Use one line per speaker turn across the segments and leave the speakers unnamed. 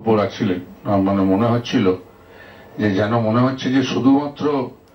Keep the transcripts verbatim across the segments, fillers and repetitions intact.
রাখছিলেন মানে মনে হচ্ছিল যে যেন মনে হচ্ছে যে শুধুমাত্র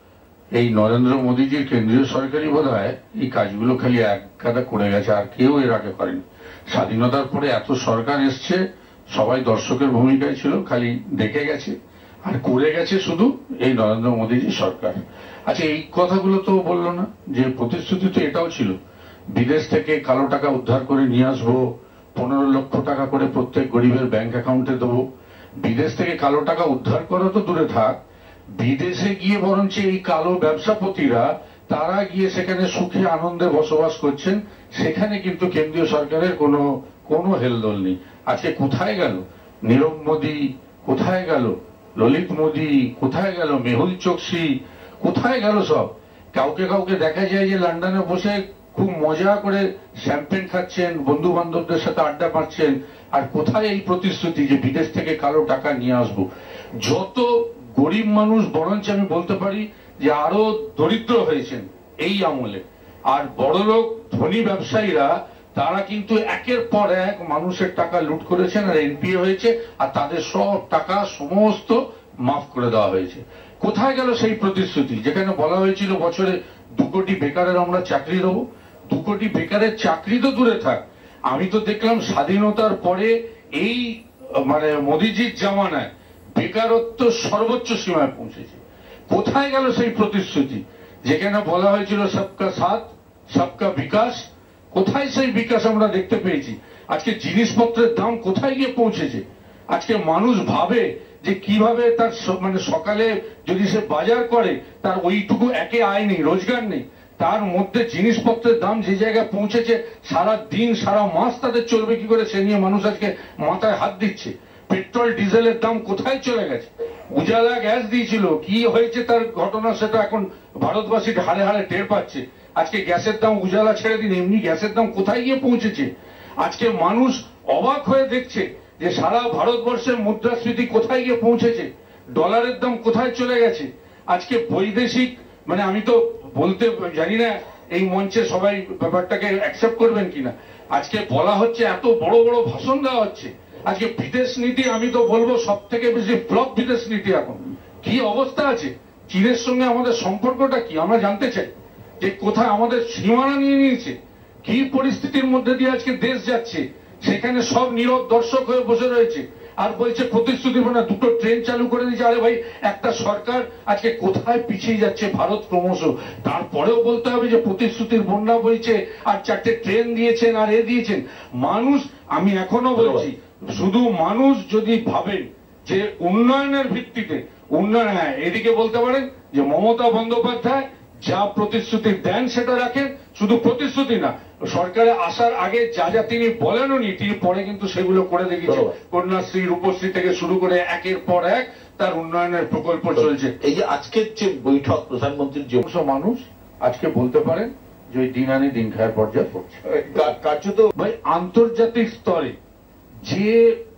এই নরেন্দ্র মোদীজির কেন্দ্রীয় সরকারই বোধহয় এই কাজগুলো খালি এক কাদা করে গেছে, আর কেউ এর আগে করেনি। স্বাধীনতার পরে এত সরকার এসছে, সবাই দর্শকের ভূমিকায় ছিল, খালি দেখে গেছে আর করে গেছে শুধু এই নরেন্দ্র মোদীজি সরকার। আচ্ছা, এই কথাগুলো তো বললো না যে প্রতিশ্রুতি তো এটাও ছিল বিদেশ থেকে কালো টাকা উদ্ধার করে নিয়ে আসবো, পনেরো লক্ষ টাকা করে প্রত্যেক গরিবের ব্যাংক অ্যাকাউন্টে দেবো। বিদেশ থেকে কালো টাকা উদ্ধার করা তো দূরে থাক, বিদেশে গিয়ে বরঞ্চ এই কালো ব্যবসাপতিরা তারা গিয়ে সেখানে সুখে আনন্দে বসবাস করছেন, সেখানে কিন্তু কেন্দ্রীয় সরকারের কোনো কোনো হেলদোল নেই। আজকে কোথায় গেল নীরব মোদী, কোথায় গেল ললিত মোদী, কোথায় গেল মেহুল চোকসি, কোথায় গেল সব? কাউকে কাউকে দেখা যায় যে লন্ডনে বসে খুব মজা করে শ্যাম্পেন খাচ্ছেন, বন্ধু বান্ধবদের সাথে আড্ডা মারছেন, আর কোথায় এই প্রতিশ্রুতি যে বিদেশ থেকে কালো টাকা নিয়ে আসবো? যত গরিব মানুষ বরঞ্চ আমি বলতে পারি যে আরো দরিদ্র হয়েছেন এই আমলে, আর বড়লোক ধনী ব্যবসায়ীরা তারা কিন্তু একের পর এক মানুষের টাকা লুট করেছেন আর এনপিএ হয়েছে, আর তাদের সব টাকা সমস্ত মাফ করে দেওয়া হয়েছে। কোথায় গেল সেই প্রতিশ্রুতি যেখানে বলা হয়েছিল বছরে দু কোটি বেকারের আমরা চাকরি দেবো? দু কোটি বেকারের চাকরি তো দূরে থাক, আমি তো দেখলাম স্বাধীনতার পরে এই মানে মোদিজির জামানায় বেকারত্ব সর্বোচ্চ সীমায় পৌঁছেছে। কোথায় গেল সেই প্রতিশ্রুতি যেখানে বলা হয়েছিল সবকা সাথ সবকা বিকাশ? কোথায় সেই বিকাশ আমরা দেখতে পেয়েছি? আজকে জিনিসপত্রের দাম কোথায় গিয়ে পৌঁছেছে? আজকে মানুষ ভাবে যে কিভাবে তার মানে সকালে যদি সে বাজার করে তার ওইটুকু একে আয় নেই, রোজগার নেই, তার মধ্যে জিনিসপত্রের দাম যে জায়গায় পৌঁছেছে সারা দিন সারা মাস তাদের চলবে কি করে সে নিয়ে মানুষ আজকে মাথায় হাত দিচ্ছে। পেট্রোল ডিজেলের দাম কোথায় চলে গেছে? উজালা গ্যাস দিয়েছিল, কি হয়েছে তার ঘটনা সেটা এখন ভারতবাসী হাড়ে হাড়ে টের পাচ্ছে। আজকে গ্যাসের দাম, উজালা ছেড়ে দিন, এমনি গ্যাসের দাম কোথায় গিয়ে পৌঁছেছে? আজকে মানুষ অবাক হয়ে দেখছে যে সারা ভারতবর্ষের মুদ্রাস্ফীতি কোথায় গিয়ে পৌঁছেছে, ডলারের দাম কোথায় চলে গেছে। আজকে বৈদেশিক মানে আমি তো বলতে জানি না এই মঞ্চে সবাই ব্যাপারটাকে অ্যাকসেপ্ট করবেন কিনা, আজকে বলা হচ্ছে এত বড় বড় ভাষণ দেওয়া হচ্ছে। আজকে বিদেশ নীতি আমি তো বলবো সব থেকে বেশি ফ্লপ বিদেশ নীতি। এখন কি অবস্থা আছে চীনের সঙ্গে আমাদের সম্পর্কটা কি আমরা জানতে চাই, যে কোথায় আমাদের সীমানা নিয়ে নিয়েছে, কি পরিস্থিতির মধ্যে দিয়ে আজকে দেশ যাচ্ছে। সেখানে সব নীরব দর্শক হয়ে বসে রয়েছে আর বলছে প্রতিশ্রুতি না, দুটো ট্রেন চালু করে দিয়েছে। আরে ভাই, একটা সরকার আজকে কোথায় পিছিয়ে যাচ্ছে ভারত ক্রমশ, তারপরেও বলতে হবে যে প্রতিশ্রুতির বন্যা বইছে আর চারটে ট্রেন দিয়েছেন আর এ দিয়েছেন। মানুষ, আমি এখনো বলছি, শুধু মানুষ যদি ভাবেন যে উন্নয়নের ভিত্তিতে উন্নয়ন, হ্যাঁ এদিকে বলতে পারেন যে মমতা বন্দ্যোপাধ্যায় যা প্রতিশ্রুতি দেন সেটা রাখেন, শুধু প্রতিশ্রুতি না, সরকারে আসার আগে যা যা তিনি বলেননি তিনি পরে কিন্তু সেগুলো করে দেখিয়েছেন। কন্যাশ্রী, রূপশ্রী থেকে শুরু করে একের পর এক তার উন্নয়নের প্রকল্প চলছে।
এই যে আজকের যে বৈঠক প্রধানমন্ত্রীর যে
মানুষ আজকে বলতে পারেন যে ওই দিন আনি দিন খায়ের পর্যায়ে পড়ছে।
কার্যত
ভাই আন্তর্জাতিক স্তরে যে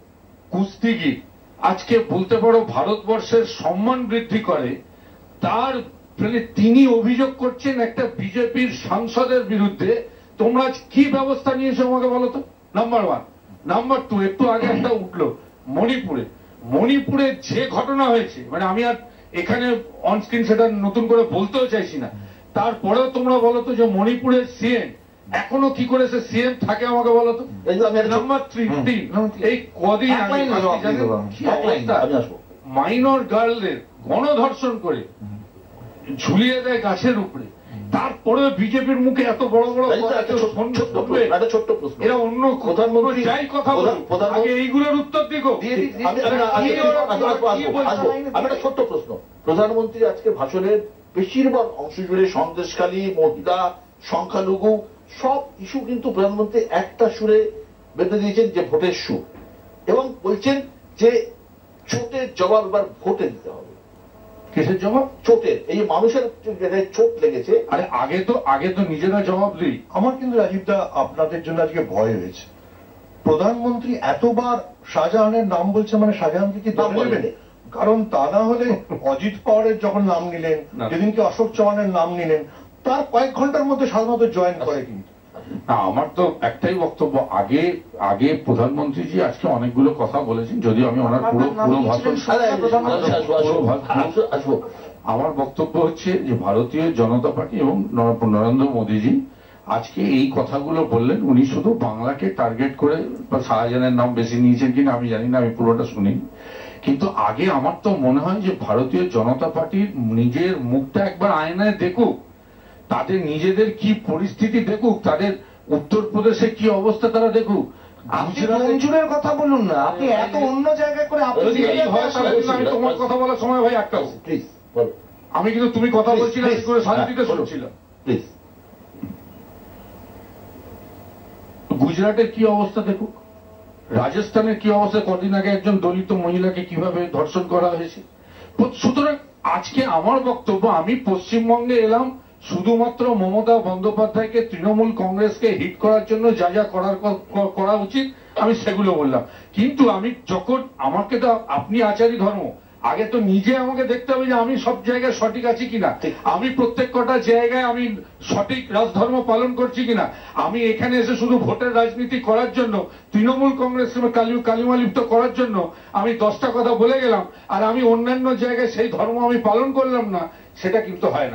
কুস্তিগির আজকে বলতে পারো ভারতবর্ষের সম্মান বৃদ্ধি করে, তার তিনি অভিযোগ করছেন একটা বিজেপির সাংসদের বিরুদ্ধে। তোমরা কি ব্যবস্থা নিয়েছো আমাকে বলো তো? Number one. নাম্বার টু, একটু আগে একটা উঠলো মণিপুরে, মণিপুরে যে ঘটনা হয়েছে, মানে আমি আর এখানে অনস্ক্রিন সেটা নতুন করে বলতেও চাইছি না, তারপরেও তোমরা বলো তো যে মণিপুরের সিএম এখনো কি করে সে সিএম থাকে আমাকে বলো তো? নাম্বার থ্রি, এই কদিন মাইনর গার্লদের গণধর্ষণ করে ঝুলিয়ে দেয় গাছের উপরে, তারপরে বিজেপির মুখে এত বড় বড়
ছোট্ট প্রশ্ন,
এরা অন্য প্রধানমন্ত্রী যাই কথা বলুন, আগে এইগুলোর উত্তর দিকো।
আমি একটা ছোট্ট প্রশ্ন, প্রধানমন্ত্রী আজকে ভাষণের বেশিরভাগ অংশ জুড়ে সন্দেশখালী, মহিলা, সংখ্যালঘু সব ইস্যু কিন্তু প্রধানমন্ত্রী একটা সুরে বেঁধে দিয়েছেন, যে ভোটের সুর, এবং বলছেন যে চোটের জবাব এবার ভোটে দিতে হবে।
কিসের জবাব?
চোটের, এই মানুষের চোট লেগেছে।
আরে আগে তো আগে তো নিজেরা জবাব দিই।
আমার কিন্তু রাজীবদা আপনাদের জন্য আজকে ভয় হয়েছে। প্রধানমন্ত্রী এতবার শাহজাহানের নাম বলছে, মানে শাহজাহানকে কি দাম বলবেন? কারণ তা না হলে অজিত পাওয়ারের যখন নাম নিলেন, যেদিনকে অশোক চৌহানের নাম নিলেন, তার কয়েক ঘন্টার মধ্যে সাধারণত জয়েন করে। কিন্তু
না, আমার তো একটাই বক্তব্য, আগে আগে প্রধানমন্ত্রীজি আজকে অনেকগুলো কথা বলেছেন, যদিও আমি ওনার পুরো পুরো ভাষণ আমার বক্তব্য হচ্ছে যে ভারতীয় জনতা পার্টি এবং নরেন্দ্র মোদীজি আজকে এই কথাগুলো বললেন, উনি শুধু বাংলাকে টার্গেট করে বা শাহজাহানের নাম বেশি নিয়েছেন কিনা আমি জানি না, আমি পুরোটা শুনি, কিন্তু আগে আমার তো মনে হয় যে ভারতীয় জনতা পার্টির নিজের মুখটা একবার আয়নায় দেখুক, তাদের নিজেদের কি পরিস্থিতি দেখুক, তাদের উত্তরপ্রদেশে কি অবস্থা তারা দেখুক।
মঞ্জুরের কথা বলুন না, আপনি এত অন্য জায়গায় করে আপনি
আমি তোমার কথা বলার সময় ভাই একটা প্লিজ, আমি কিন্তু তুমি কথা বলছিলাম করে শান্তিতে শুনছিলাম। প্লিজ, গুজরাটের কি অবস্থা দেখুক, রাজস্থানের কি অবস্থা, কদিন আগে একজন দলিত মহিলাকে কিভাবে ধর্ষণ করা হয়েছে। সুতরাং আজকে আমার বক্তব্য, আমি পশ্চিমবঙ্গে এলাম শুধুমাত্র মমতা বন্দ্যোপাধ্যায়কে, তৃণমূল কংগ্রেসকে হিট করার জন্য যা যা করার করা উচিত আমি সেগুলো বললাম, কিন্তু আমি যখন আমাকে তো আপনি আচারী ধর্ম, আগে তো নিজে আমাকে দেখতে হবে যে আমি সব জায়গায় সঠিক আছি কিনা, আমি প্রত্যেক কটা জায়গায় আমি সঠিক রাজধর্ম পালন করছি কিনা। আমি এখানে এসে শুধু ভোটের রাজনীতি করার জন্য, তৃণমূল কংগ্রেস কালিমালিপ্ত করার জন্য আমি দশটা কথা বলে গেলাম, আর আমি অন্যান্য জায়গায় সেই ধর্ম আমি পালন করলাম না, সেটা কিন্তু হয় না।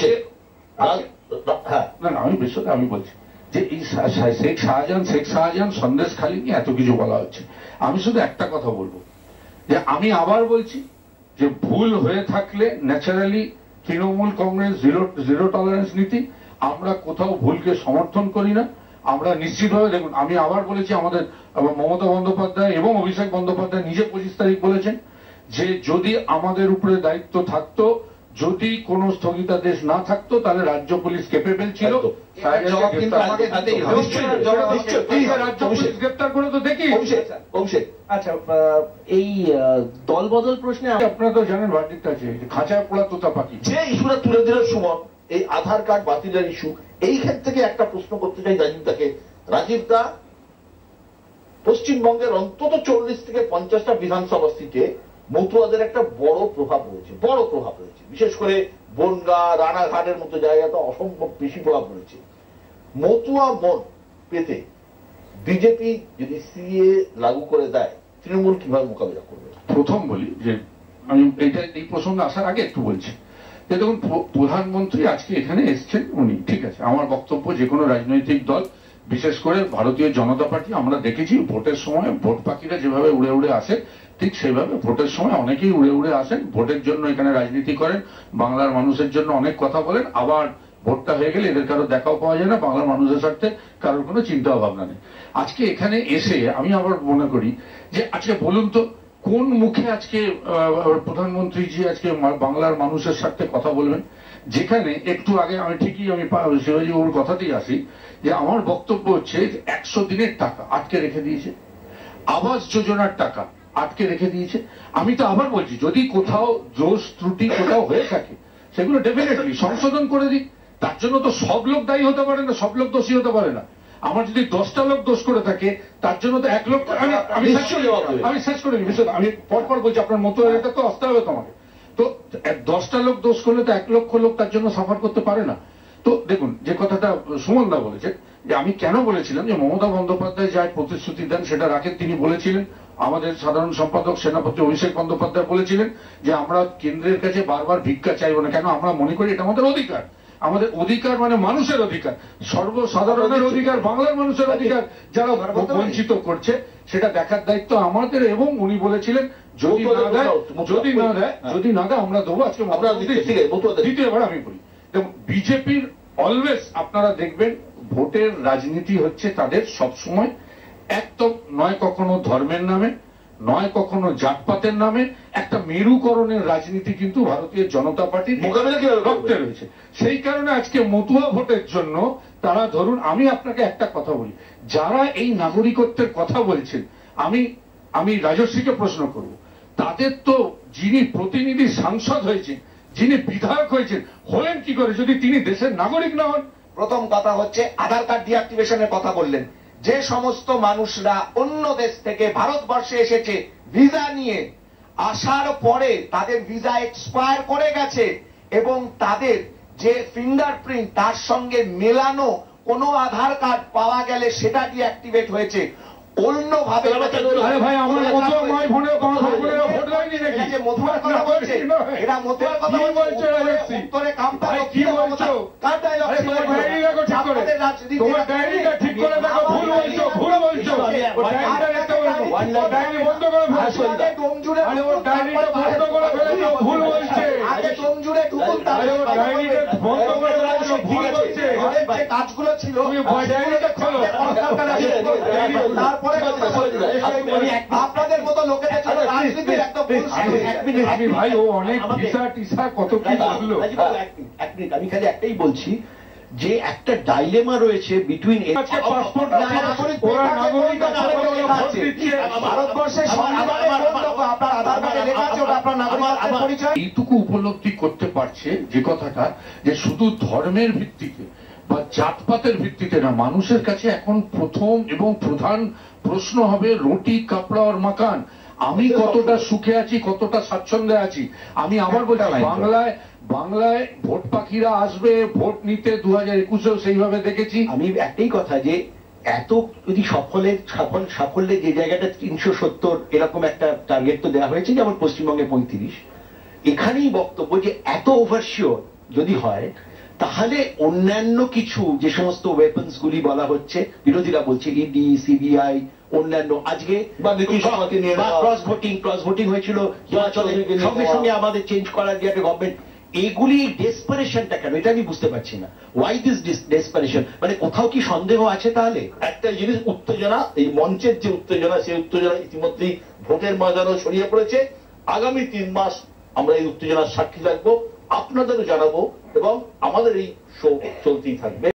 না না, আমি বিষয়টা আমি বলছি যে এই শেখ শাহজাহান শেখ শাহজাহান সন্দেশখালী নিয়ে এত কিছু বলা হচ্ছে, আমি শুধু একটা কথা বলবো যে আমি আবার বলছি যে ভুল হয়ে থাকলে naturally Trinamool Congress zero zero tolerance নীতি, আমরা কোথাও ভুলকে সমর্থন করি না। আমরা নিশ্চিতভাবে দেখুন, আমি আবার বলেছি, আমাদের মমতা বন্দ্যোপাধ্যায় এবং অভিষেক বন্দ্যোপাধ্যায় নিজে পঁচিশ তারিখ বলেছেন যে যদি আমাদের উপরে দায়িত্ব থাকতো, যদি কোন স্থগিতাদেশ না থাকতো, তাহলে রাজ্য পুলিশ ক্যাপেবল ছিল রাজ্য পুলিশ গ্রেপ্তার করে তো দেখি।
আচ্ছা, এই দল বদল প্রশ্নে
আপনারা তো জানেন ভার্ডিক্ট আছে, খাঁচায় পোড়া তোতা পাখি।
যে ইস্যুটা তুলে দিল সুমন, এই আধার কার্ড বাতিলের ইস্যু, এই ক্ষেত্রে থেকে একটা প্রশ্ন করতে চাই রাজীব দাকে। রাজীব দা, পশ্চিমবঙ্গের অন্তত চল্লিশ থেকে পঞ্চাশটা বিধানসভা সিটে মতুয়াদের একটা বড় প্রভাব রয়েছে, বড় প্রভাব রয়েছে, বিশেষ করে বনগা, রানাঘাটের মতো জায়গাতে অসম্ভব বেশি প্রভাব রয়েছে। মতুয়া মন পেতে বিজেপি যদি সিএ লাগু করে দেয়, তৃণমূল কিভাবে মোকাবিলা করবে?
প্রথম বলি যে আমি এইটা এই প্রসঙ্গে আসার আগে একটু বলছি যে দেখুন, প্রধানমন্ত্রী আজকে এখানে এসছেন, উনি ঠিক আছে, আমার বক্তব্য যে কোনো রাজনৈতিক দল, বিশেষ করে ভারতীয় জনতা পার্টি, আমরা দেখেছি ভোটের সময় ভোট পাখিরা যেভাবে উড়ে উড়ে আসে, ঠিক সেভাবে ভোটের সময় অনেকেই উড়ে উড়ে আসেন, ভোটের জন্য এখানে রাজনীতি করেন, বাংলার মানুষের জন্য অনেক কথা বলেন, আবার ভোটটা হয়ে গেলে এদের কারো দেখাও পাওয়া যায় না, বাংলার মানুষের স্বার্থে কারোর কোনো চিন্তা ভাবনা নেই। আজকে এখানে এসে আমি আবার মনে করি যে আজকে বলুন তো কোন মুখে আজকে প্রধানমন্ত্রীজি আজকে বাংলার মানুষের স্বার্থে কথা বলবেন, যেখানে একটু আগে আমি ঠিকই আমি শিবাজি ওর কথাতেই আসি যে আমার বক্তব্য হচ্ছে যে একশো দিনের টাকা আটকে রেখে দিয়েছে, আবাস যোজনার টাকা আটকে রেখে দিয়েছে। আমি তো আবার বলছি, যদি কোথাও দোষ ত্রুটি কোথাও হয়ে থাকে সেগুলো ডেফিনেটলি সংশোধন করে দিই, তার জন্য তো সব লোক দায়ী হতে পারে না, সব লোক দোষী হতে পারে না। আমার যদি দশটা লোক দোষ করে থাকে, তার জন্য তো এক লোক, আমি আমি শেষ করে দিই বিষয়, আমি পরপর বলছি, আপনার মতো এটা তো আসতে হবে তোমাকে। তো দশটা লোক দোষ করলে তো এক লক্ষ লোক তার জন্য সাফার করতে পারে না। তো দেখুন, যে কথাটা সুমনদা বলেছে যে আমি কেন বলেছিলাম যে মমতা বন্দ্যোপাধ্যায় যা প্রতিশ্রুতি দেন সেটা রাখেন, তিনি বলেছিলেন, আমাদের সাধারণ সম্পাদক সেনাপতি অভিষেক বন্দ্যোপাধ্যায় বলেছিলেন যে আমরা কেন্দ্রের কাছে বারবার ভিক্ষা চাইব না, কেন আমরা মনে করি এটা আমাদের অধিকার, আমাদের অধিকার মানে মানুষের অধিকার, সর্বসাধারণের অধিকার, বাংলার মানুষের অধিকার, যারা বঞ্চিত করছে সেটা দেখার দায়িত্ব আমাদের। এবং উনি বলেছিলেন যদি না দেয় যদি না দেয় যদি না দেয় আমরা দেবো। আজকে দ্বিতীয়বার আমি বলি, বিজেপির অলওয়েজ আপনারা দেখবেন ভোটের রাজনীতি হচ্ছে তাদের সবসময় একদম নয় কখনো ধর্মের নামে, নয় কখনো জাতপাতের নামে, একটা মেরুকরণের রাজনীতি কিন্তু ভারতীয় জনতা পার্টির রক্তে রয়েছে। সেই কারণে আজকে মতুয়া ভোটের জন্য তারা, ধরুন আমি আপনাকে একটা কথা বলি, যারা এই নাগরিকত্বের কথা বলছেন, আমি আমি রাজস্বীকে প্রশ্ন করব, তাদের তো যিনি প্রতিনিধি সাংসদ হয়েছেন, যিনি বিধায়ক হয়েছেন, হলেন কি করে যদি তিনি দেশের নাগরিক না হন?
প্রথম কথা হচ্ছে আধার কার্ড ডিঅ্যাক্টিভেশনের কথা বললেন, যে সমস্ত মানুষরা অন্য দেশ থেকে ভারতবর্ষে এসেছে ভিসা নিয়ে, আসার পরে তাদের ভিসা এক্সপায়ার করে গেছে এবং তাদের যে ফিঙ্গারপ্রিন্ট তার সঙ্গে মেলানো কোন আধার কার্ড পাওয়া গেলে সেটা ডিঅ্যাক্টিভেট হয়েছে, অন্যভাবে মধুয়ার কথা বলছে, এরা মধুয়ার কথা বলছে, উত্তরে কামটা কি বলছো, কার ডায়লগ আপনাদের রাজনীতি ঠিক করে দেখো, ভুল বলছো, ভুল বলছো, ডায়েরি বন্ধ করে ফেলেছো, ডোমজুড়ে বন্ধ করে ফেলেছো, ভুল বলছে, আগে ডোমজুড়ে ঢুকুন, ডায়েরিটা বন্ধ করে ফেলেছো, ভুল বলছে, যে কাজগুলো ছিল ডায়েরিটা খোলো, তারপরে আপনাদের মতো লোকেদের জন্য রাজনীতির একটা
আমি ভাই ও অনেক ভিসা টিসা কত কি বললো।
এক মিনিট, আমি খালি একটাই বলছি যে একটা ডাইলেমা রয়েছে বিটুইন
পাসপোর্ট এইটুকু উপলব্ধি করতে পারছে যে কথাটা, যে শুধু ধর্মের ভিত্তিতে বা জাতপাতের ভিত্তিতে না, মানুষের কাছে এখন প্রথম এবং প্রধান প্রশ্ন হবে রুটি কাপড়া আর মাকান। আমি কতটা সুখে আছি, কতটা স্বাচ্ছন্দ্যে আছি। আমি আবার বলছি, বাংলায় বাংলায় ভোট পাখিরা আসবে ভোট নিতে, দু হাজার একুশেও সেইভাবে দেখেছি।
আমি একটাই কথা, যে এত যদি সফলের সফল সাফল্যে যে জায়গাটা তিনশো সত্তর এরকম একটা টার্গেট তো দেওয়া হয়েছে, যেমন পশ্চিমবঙ্গে পঁয়ত্রিশ, এখানেই বক্তব্য যে এত ওভারশিওর যদি হয়, তাহলে অন্যান্য কিছু যে সমস্ত ওয়েপন্স গুলি বলা হচ্ছে, বিরোধীরা বলছে ইডি, সিবিআই, অন্যান্য আজকে ক্রস ভোটিং ক্রস ভোটিং হয়েছিল হিমাচলে, সঙ্গে সঙ্গে আমাদের চেঞ্জ করার যে একটা গভর্নমেন্ট, এগুলি ডেসপারেশনটা কেন, এটা আমি বুঝতে পারছি না। ওয়াই দিস ডেসপারেশন, মানে কোথাও কি সন্দেহ আছে? তাহলে
একটা জিনিস, উত্তেজনা, এই মঞ্চের যে উত্তেজনা, সেই উত্তেজনা ইতিমধ্যেই ভোটের ময়দানেও ছড়িয়ে পড়েছে। আগামী তিন মাস আমরা এই উত্তেজনার সাক্ষী থাকবো, আপনাদেরও জানাবো, এবং আমাদের এই শো চলতেই থাকবে।